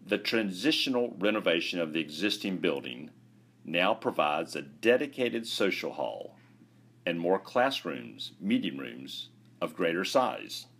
The transitional renovation of the existing building now provides a dedicated social hall and more classrooms, meeting rooms of greater size.